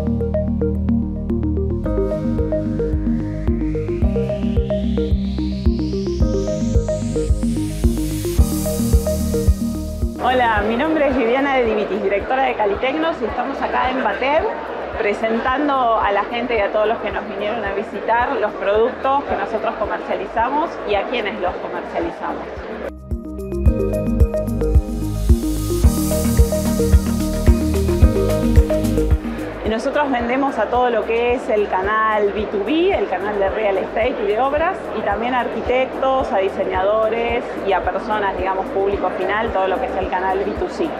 Hola, mi nombre es Viviana de Divitis, directora de Calitecnos, y estamos acá en Batev presentando a la gente y a todos los que nos vinieron a visitar los productos que nosotros comercializamos y a quienes los comercializamos. Nosotros vendemos a todo lo que es el canal B2B, el canal de real estate y de obras, y también a arquitectos, a diseñadores y a personas, digamos, público final, todo lo que es el canal B2C.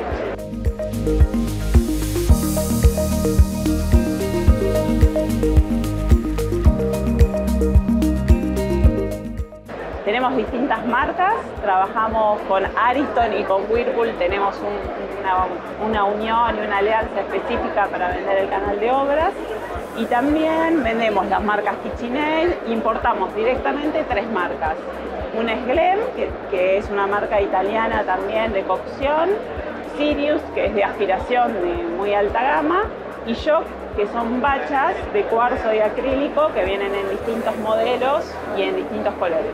Tenemos distintas marcas, trabajamos con Ariston y con Whirlpool, tenemos una unión y una alianza específica para vender el canal de obras, y también vendemos las marcas KitchenAid, importamos directamente 3 marcas. Una es Glem, que es una marca italiana también de cocción, Sirius, que es de aspiración de muy alta gama, y Shock, que son bachas de cuarzo y acrílico que vienen en distintos modelos y en distintos colores.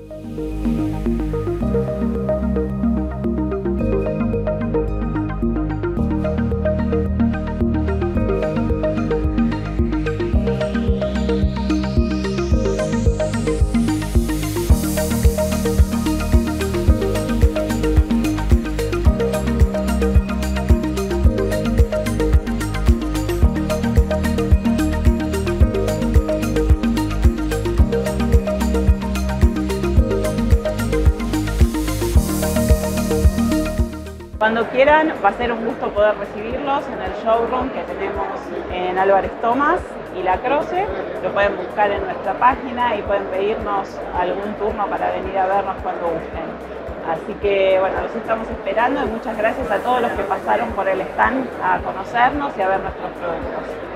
Cuando quieran, va a ser un gusto poder recibirlos en el showroom que tenemos en Álvarez Tomás y La Croce. Lo pueden buscar en nuestra página y pueden pedirnos algún turno para venir a vernos cuando gusten. Así que bueno, los estamos esperando y muchas gracias a todos los que pasaron por el stand a conocernos y a ver nuestros productos.